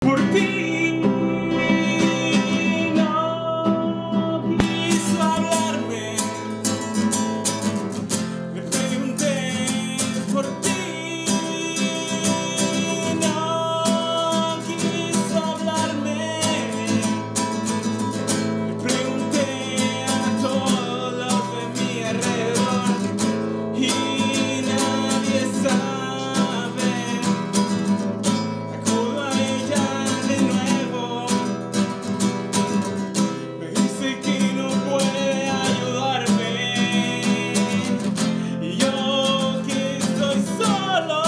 por ti. No quiso hablarme. Le pregunté por ti. No quiso hablarme. Le pregunté a todos de mi alrededor y nadie sabe. Acudo a ella de nuevo. Me dice que no puede ayudarme y yo que estoy solo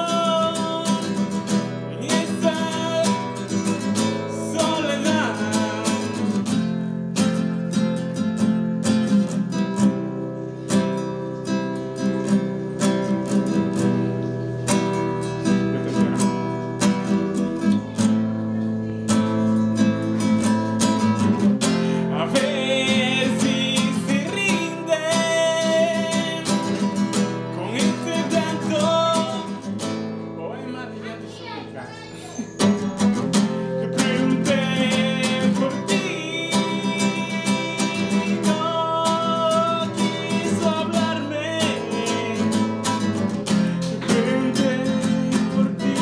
en esta soledad. A ver si se rinde con este tanto poema de llanto y súplica. Le pregunté por ti. No quiso hablarme. Le pregunté por ti.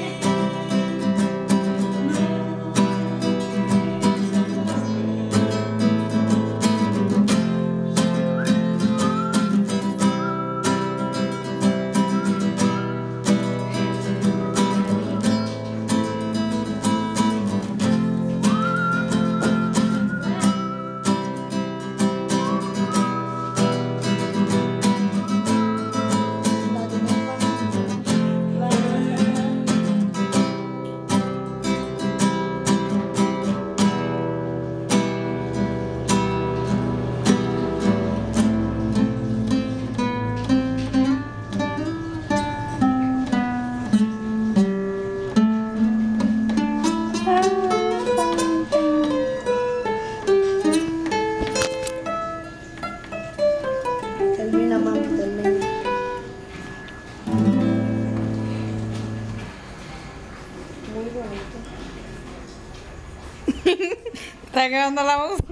Termina, mami, termina. Muy bonito. Está quedando la música.